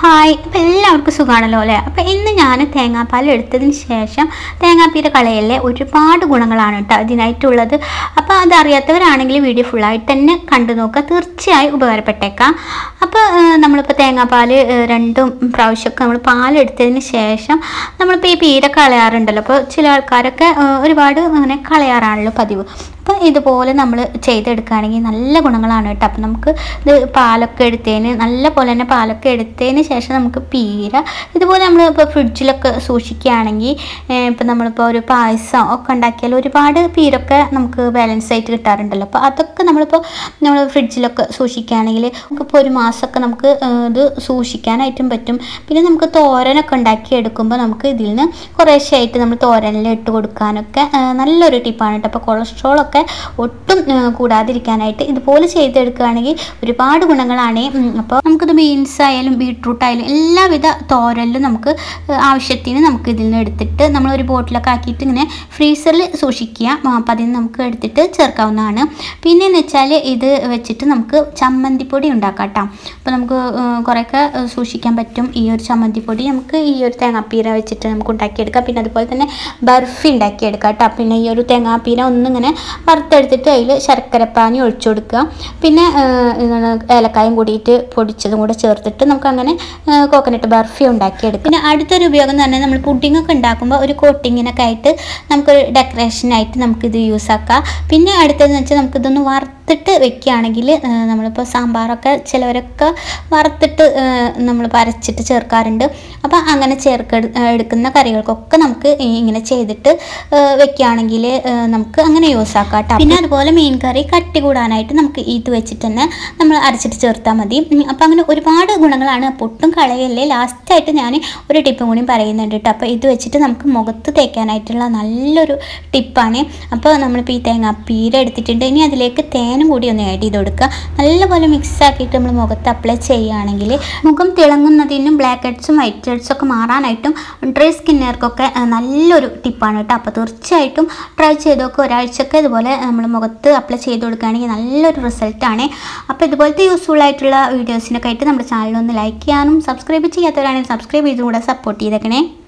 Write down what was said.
Hi, അപ്പോൾ എല്ലാവർക്കും സുഖമാണല്ലോ അല്ലേ? അപ്പോൾ ഇന്ന് ഞാൻ തേങ്ങാപ്പാൽ എടുത്തതിന് ശേഷം തേങ്ങാപ്പീര കളയലിലെ ഒരുപാട് ഗുണങ്ങളാണ് കേട്ടോ ഇതിനായിട്ടുള്ളത്. അപ്പോൾ അതറിയാത്തവരാണെങ്കിൽ വീഡിയോ ഫുള്ളായിട്ട് തന്നെ കണ്ടു നോക്കുക, തീർച്ചയായും ഉപകാരപ്പെട്ടേക്കാം. അപ്പോൾ നമ്മളിപ്പോൾ തേങ്ങാപ്പാൽ രണ്ടും പ്രാവശ്യമൊക്കെ നമ്മൾ പാലെടുത്തതിന് ശേഷം നമ്മളിപ്പോൾ ഈ പീര കളയാറുണ്ടല്ലോ. അപ്പോൾ ചില ആൾക്കാരൊക്കെ ഒരുപാട് അങ്ങനെ കളയാറാണല്ലോ പതിവ്. അപ്പോൾ ഇതുപോലെ നമ്മൾ ചെയ്തെടുക്കുകയാണെങ്കിൽ നല്ല ഗുണങ്ങളാണ് കേട്ടോ. അപ്പോൾ നമുക്ക് ഇത് പാലൊക്കെ എടുത്തതിന് നല്ല പോലെ തന്നെ പാലൊക്കെ എടുത്തതിന് ശേഷം നമുക്ക് പീര ഇതുപോലെ നമ്മൾ ഇപ്പോൾ ഫ്രിഡ്ജിലൊക്കെ സൂക്ഷിക്കുകയാണെങ്കിൽ ഇപ്പോൾ നമ്മളിപ്പോൾ ഒരു പായസം ഒക്കെ ഉണ്ടാക്കിയാൽ ഒരുപാട് പീരൊക്കെ നമുക്ക് ബാലൻസ് ആയിട്ട് കിട്ടാറുണ്ടല്ലോ. അപ്പോൾ അതൊക്കെ നമ്മൾ ഫ്രിഡ്ജിലൊക്കെ സൂക്ഷിക്കുകയാണെങ്കിൽ നമുക്കിപ്പോൾ ഒരു മാസമൊക്കെ നമുക്ക് ഇത് സൂക്ഷിക്കാനായിട്ടും പറ്റും. പിന്നെ നമുക്ക് തോരനൊക്കെ ഉണ്ടാക്കി എടുക്കുമ്പോൾ നമുക്ക് ഇതിൽ നിന്ന് കുറേശ്ശായിട്ട് നമ്മൾ തോരനിൽ ഇട്ട് കൊടുക്കാനൊക്കെ നല്ലൊരു ടിപ്പാണ് കേട്ടോ. അപ്പോൾ കൊളസ്ട്രോളൊക്കെ ഒട്ടും കൂടാതിരിക്കാനായിട്ട് ഇതുപോലെ ചെയ്തെടുക്കുകയാണെങ്കിൽ ഒരുപാട് ഗുണങ്ങളാണ്. അപ്പോൾ നമുക്കിത് ബീൻസ് ആയാലും ബീട്രൂട്ട് ആയാലും എല്ലാവിധ തോരലിലും നമുക്ക് ആവശ്യത്തിന് നമുക്ക് ഇതിൽ നിന്ന് എടുത്തിട്ട് നമ്മളൊരു ബോട്ടിലൊക്കെ ആക്കിയിട്ട് ഇങ്ങനെ ഫ്രീസറിൽ സൂക്ഷിക്കുക. അപ്പോൾ അതിന് നമുക്ക് എടുത്തിട്ട് ചേർക്കാവുന്നതാണ്. പിന്നെയെന്ന് വെച്ചാൽ ഇത് വെച്ചിട്ട് നമുക്ക് ചമ്മന്തിപ്പൊടി ഉണ്ടാക്കാം കേട്ടോ. അപ്പോൾ നമുക്ക് കുറേയൊക്കെ സൂക്ഷിക്കാൻ പറ്റും ഈ ഒരു ചമ്മന്തിപ്പൊടി. നമുക്ക് ഈ ഒരു തേങ്ങാപ്പീര വെച്ചിട്ട് നമുക്ക് ഉണ്ടാക്കിയെടുക്കാം. പിന്നെ അതുപോലെ തന്നെ ബർഫി ഉണ്ടാക്കിയെടുക്കാം കേട്ടോ. പിന്നെ ഈ ഒരു തേങ്ങാപ്പീര ഒന്നിങ്ങനെ വറുത്തെടുത്തിട്ട് അതിൽ ശർക്കരപ്പാനി ഒഴിച്ചു കൊടുക്കുക. പിന്നെ ഏലക്കായും കൂടിയിട്ട് പൊടിച്ചതും കൂടെ ചേർത്തിട്ട് നമുക്കങ്ങനെ കോക്കനട്ട് ബർഫി ഉണ്ടാക്കിയെടുക്കാം. പിന്നെ അടുത്തൊരു ഉപയോഗം എന്ന് പറഞ്ഞാൽ നമ്മൾ പുഡിങ്ങൊക്കെ ഉണ്ടാക്കുമ്പോൾ ഒരു കോട്ടിങ്ങിനൊക്കെ ആയിട്ട് നമുക്കൊരു ഡെക്കറേഷനായിട്ട് നമുക്കിത് യൂസ് ആക്കാം. പിന്നെ അടുത്തതെന്ന് വെച്ചാൽ നമുക്കിതൊന്ന് വറുത്തിട്ട് വെക്കുകയാണെങ്കിൽ നമ്മളിപ്പോൾ സാമ്പാറൊക്കെ ചിലവരൊക്കെ വറുത്തിട്ട് നമ്മൾ അരച്ചിട്ട് ചേർക്കാറുണ്ട്. അപ്പോൾ അങ്ങനെ എടുക്കുന്ന കറികൾക്കൊക്കെ നമുക്ക് ഇങ്ങനെ ചെയ്തിട്ട് വെക്കുകയാണെങ്കിൽ നമുക്ക് അങ്ങനെ യൂസ് ആക്കാം കേട്ടോ. പിന്നെ അതുപോലെ മീൻ കറി കട്ടി കൂടാനായിട്ട് നമുക്ക് ഇത് വെച്ചിട്ട് തന്നെ നമ്മൾ അരച്ചിട്ട് ചേർത്താൽ മതി. അപ്പോൾ അങ്ങനെ ഒരുപാട് ഗുണങ്ങളാണ്. അപ്പോൾ ഒട്ടും കളയല്ലേ. ലാസ്റ്റായിട്ട് ഞാൻ ഒരു ടിപ്പും കൂടി പറയുന്നുണ്ട് കേട്ടോ. അപ്പോൾ ഇത് വെച്ചിട്ട് നമുക്ക് മുഖത്ത് തേക്കാനായിട്ടുള്ള നല്ലൊരു ടിപ്പാണ്. അപ്പോൾ നമ്മളിപ്പോൾ ഈ തേങ്ങാപ്പീര എടുത്തിട്ടുണ്ട്. ഇനി അതിലേക്ക് തേനും കൂടി ഒന്ന് ആഡ് ചെയ്ത് കൊടുക്കുക. നല്ലപോലെ മിക്സ് ആക്കിയിട്ട് നമ്മൾ മുഖത്ത് അപ്ലൈ ചെയ്യുകയാണെങ്കിൽ മുഖം തിളങ്ങുന്നതിനും ബ്ലാക്ക് ഹെഡ്സും വൈറ്റ് ഹെഡ്സും ഒക്കെ മാറാനായിട്ടും ഡ്രൈ സ്കിന്നുകാർക്കൊക്കെ നല്ലൊരു ടിപ്പാണ് കേട്ടോ. അപ്പോൾ തീർച്ചയായിട്ടും ട്രൈ ചെയ്ത് നോക്കുക. ഒരാഴ്ചയൊക്കെ ഇതുപോലെ നമ്മൾ മുഖത്ത് അപ്ലൈ ചെയ്ത് കൊടുക്കുകയാണെങ്കിൽ നല്ലൊരു റിസൾട്ടാണ്. അപ്പോൾ ഇതുപോലത്തെ യൂസ്ഫുൾ ആയിട്ടുള്ള വീഡിയോസിനൊക്കെ ആയിട്ട് നമ്മുടെ ചാനലൊന്ന് ലൈക്ക് ചെയ്യാനും സബ്സ്ക്രൈബ് ചെയ്യാത്തവരാണെങ്കിൽ സബ്സ്ക്രൈബ് ചെയ്തും കൂടെ സപ്പോർട്ട് ചെയ്തേക്കണേ.